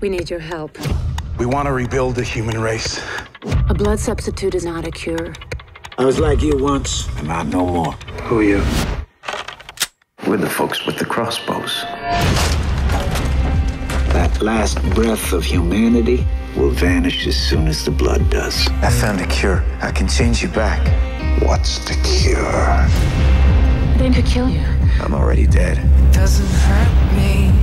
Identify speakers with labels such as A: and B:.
A: We need your help.
B: We want to rebuild the human race.
A: A blood substitute is not a cure.
C: I was like you once, and not no more.
D: Who are you? We're the folks with the crossbows.
C: That last breath of humanity will vanish as soon as the blood does.
D: I found a cure. I can change you back.
B: What's the cure?
A: They could kill you.
D: I'm already dead.
E: Doesn't hurt me.